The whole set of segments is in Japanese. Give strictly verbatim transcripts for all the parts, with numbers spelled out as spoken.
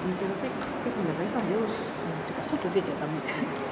水が結構長いからよろしい。てか外出ちゃダメだね。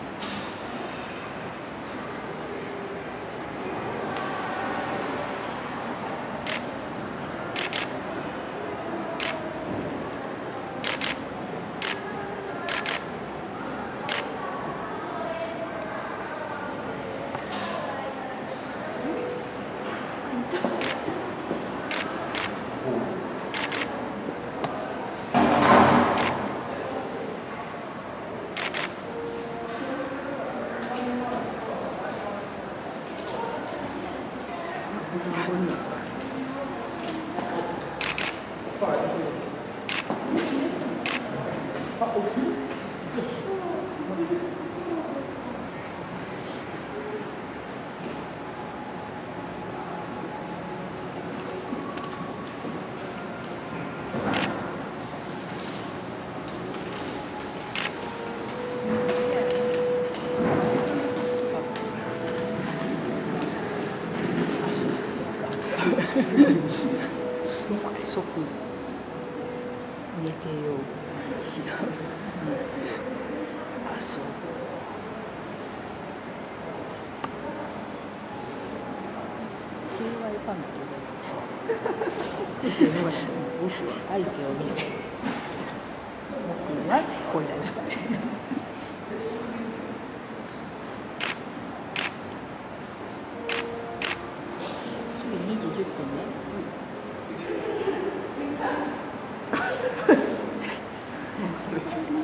即寝てよう。あ、そう。ケーワイ パンと僕は相手を見て僕は声出したね。にじじゅっぷんね。忘れてる。